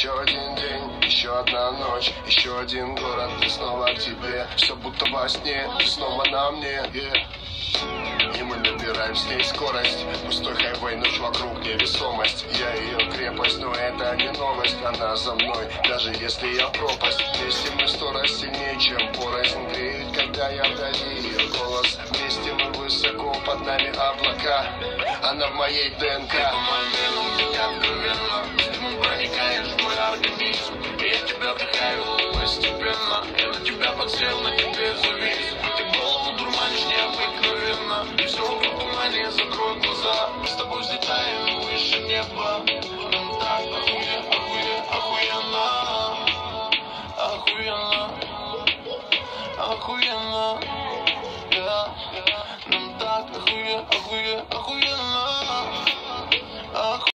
Еще один день, еще одна ночь, еще один город, и снова к тебе. Все будто во сне, ты снова на мне, И мы набираем с ней скорость. Пустой хайвей, ночь вокруг, невесомость. Я ее крепость, но это не новость. Она за мной, даже если я пропасть. Вместе мы 100 раз сильнее, чем порознь. Греет, когда я вдали ее голос. Вместе мы высоко, под нами облака. Она в моей ДНК. Проникаешь в мой организм, и я тебя вдыхаю постепенно.